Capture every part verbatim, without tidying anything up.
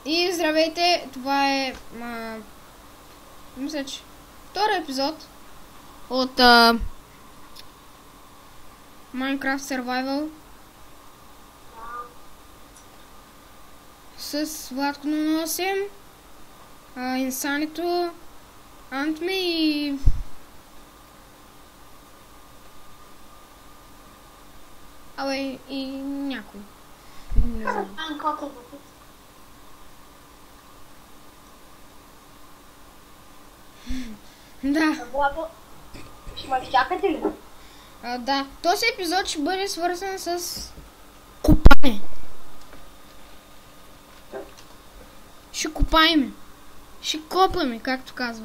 И здравейте, това е, а, мисля, че втори епизод от а, Minecraft Survival с Владко нула осем, а, Инсанито, Антми и абе и някой. Не знам. Да. Владо, ще ме чакате ли? А, да. Този епизод ще бъде свързан с копане. Ще копаем. Ще копаме, както казват.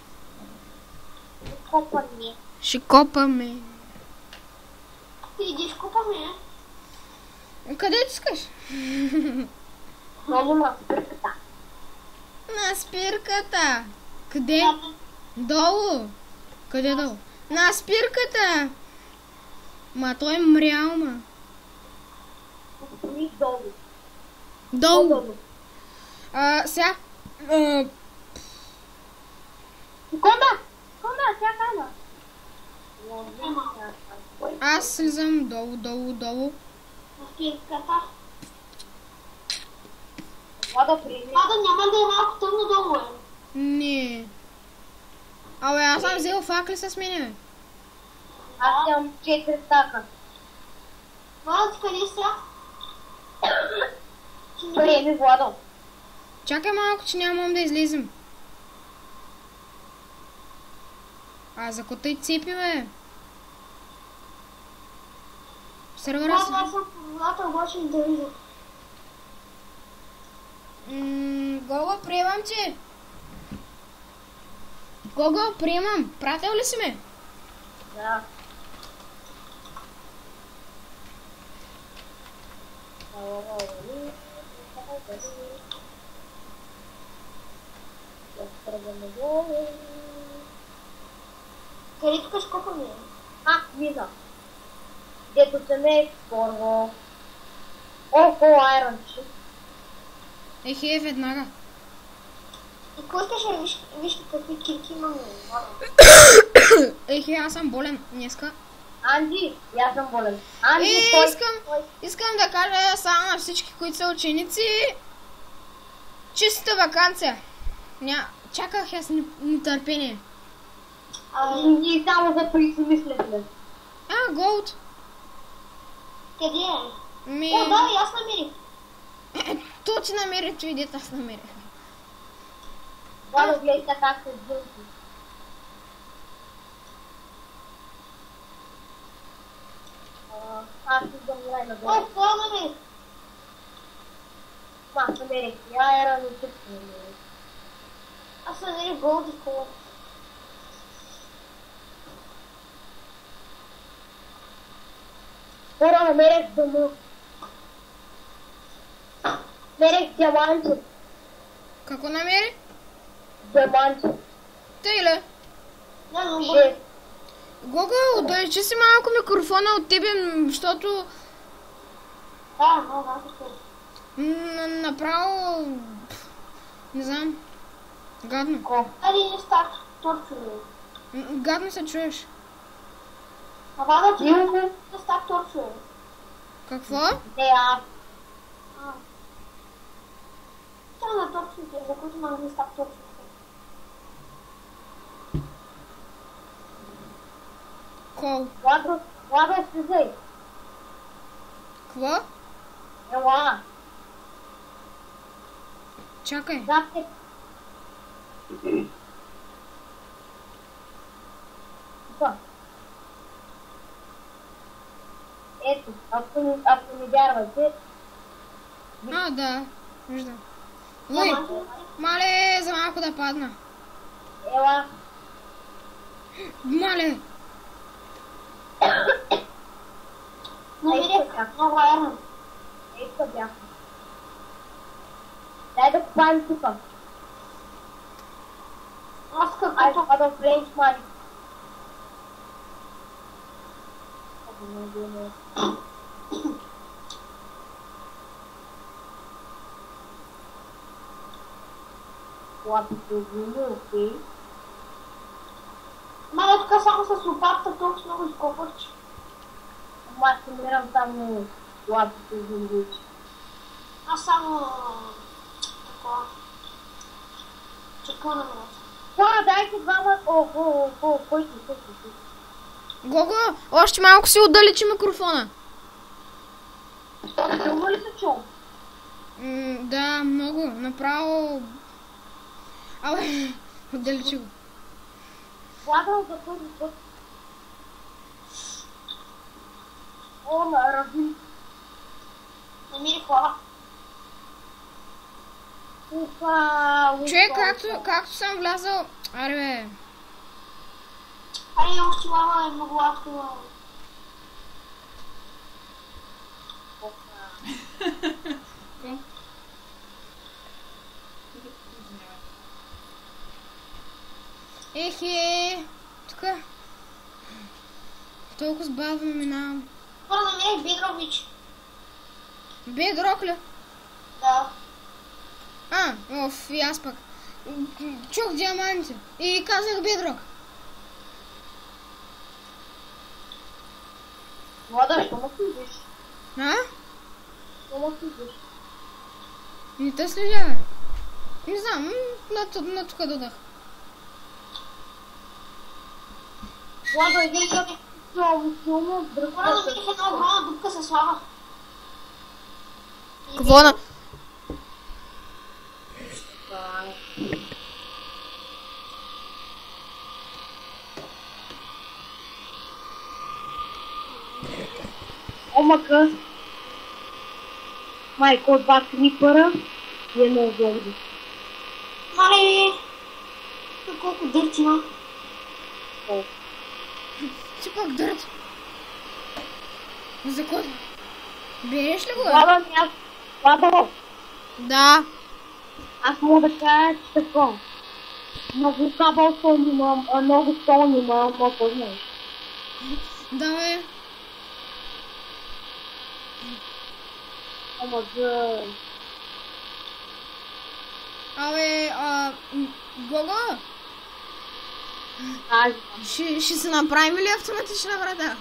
Копане. Ще копаме. Ти идиш копане? Къде искаш? Много на спирката. На спирката. Къде? Долу. Къде долу? На спирката. Ма той е мрял, ма. И долу. Долу. А, сега. А, Конда! Конда, тя каза. аз слизам долу, долу, долу. На спирката. Владо, приеми. Владо, няма да е малко тъмно долу, е. Не. Абе, аз съм взел факли с мене, бе. Аз имам четири стака. Владо, ти къде си? Приеми, Владо. Чакай малко, че нямам да излизам. А, закотай цепи, бе. Сервера си... Владо, аз съм Владо, обаче и да видя. Ммм, Гого, приемам ти. Гого, приемам. Пратил ли си ме? Да. Къде тук ще копаме? А, виждам. Дето се ме е първо. Охо, айрон шип. Ехе, веднага. И кой искаш да виж, виж какви кирки имаме? Ехе, аз съм болен днеска. Анди, и аз съм болен. Анди, Е, той... искам, искам да кажа само на всички, които са ученици, чиста вакансия. Ня... Чаках аз нетърпение. Ами, ние само за присмисляме. А, голд. Къде е? Ми... О, да, и аз намерих. То ти намери, че идет, аз намерих. Владо, гледай така се дълги. Аз идвам най-нагоре. О, това намерих. Аз намерих. Я е рано тук. Аз намерих голди кола. Хора, намерих дома. Намерих диаманти. Какво намери? Диаманти. Тъй ли? Не, но бъде. Гого, удалечи си малко микрофона от тебе, защото Да, да, да, да. м- направо... Не знам. Гадно. Ко? Али не стак, торчове. М- Гадно се чуеш. А вада ти не стак торчове. Какво? Не, аз. Това на торчовете, за които мога да стак торчове. Кол. Владо, Владо, слизай. Какво? Ела, Чакай. зад те. Тука. Ето, ако не, ако не вярвате, А, да. Виждам. Ой, мале, за малко да падна. ела. Мале. Намерих много айрон. Ето бях. Дай да купаем тука. Аз какво тук? Ада френч мали. Слабите зими, окей. Мале, тук само с лопатата толкова много изкопваш, че... Ама аз намирам само слабите зими. Аз само... такова... Чеква на минута. Да, дайте двама... О, о, о, о, кой си, кой си? Гого, още малко си отдалечи микрофона. Силно ли се чул? М, да, много. Направо... Абе, отдалечи го. Владал за първи път. О, на раби. Намири хора. Уфа, Човек, както, както съм влязал... Аре бе. Ай, още лава е много лапко. Ехе, тук толкова бавно минавам. Хора, намерих Бедрович. Бедрок ли? Да. А, оф, и аз пък. Чух диаманти и казах Бедрок. Влада, що му служиш? А? Що му служиш? Не те следя, бе. Не знам, м, на, ту- на тук додах. Влада, иди да ти много силно Хора, дръпна. намерих една огромна дупка с лава. И Какво на... Омака. Майко, два крипъра и едно зомби. Мале, тук колко дърт има. О, Ти пак дърт. За кой? Береш ли го? бе? Влада, ми аз... Влада, Да. аз мога да кажа, че такова. Много кабелсон имам, а, много стон имам, ако знаеш. Да, бе. Ама за... Абе, а... м, Гого, Аз... ще, ще се направим ли автоматична врата?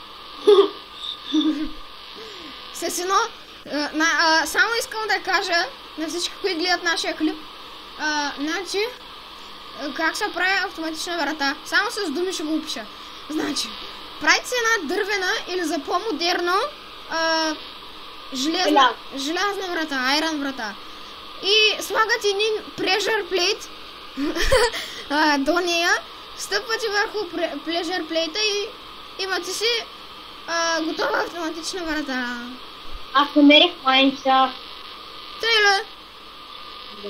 С едно... а, на, а, само искам да кажа на всички, които гледат нашия клип. А, значи, а, как се прави автоматична врата? Само с думи ще го опиша. Значи, правите си една дървена или за по-модерно а, железна, Желязо. желязна врата, айрон врата. И слагате един pressure plate а, до нея, стъпвате върху пре- pressure plate и имате си а, готова автоматична врата. Аз намерих майнша. Трейле! Да,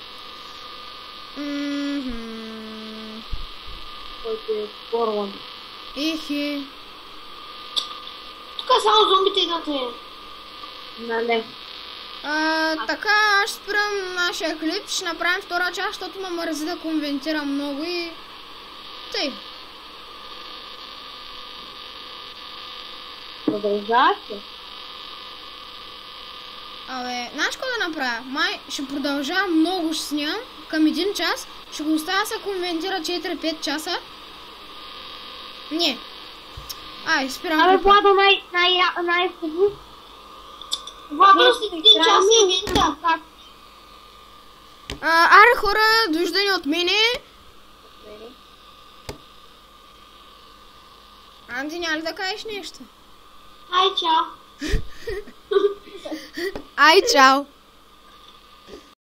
Мгм. който е Борланд. Ихи. Тук само зомбите идват е. Нали? А, така, ще спрям нашия клип, ще направим втора част, защото ме мързи да коментирам много и... Тъй. Продължаваш ли? Абе, знаеш какво да направя? Май ще продължавам много, ще снимам към един час, ще го оставя се коментира четири-пет часа. Не. Ай, спирам. Абе, клипа. Владо, най... най... най-хубаво. Владо, след един час е ивента. А, аре хора, довиждане от мене. Анди, няма ли да кажеш нещо? Ай, чао. Ай, чао!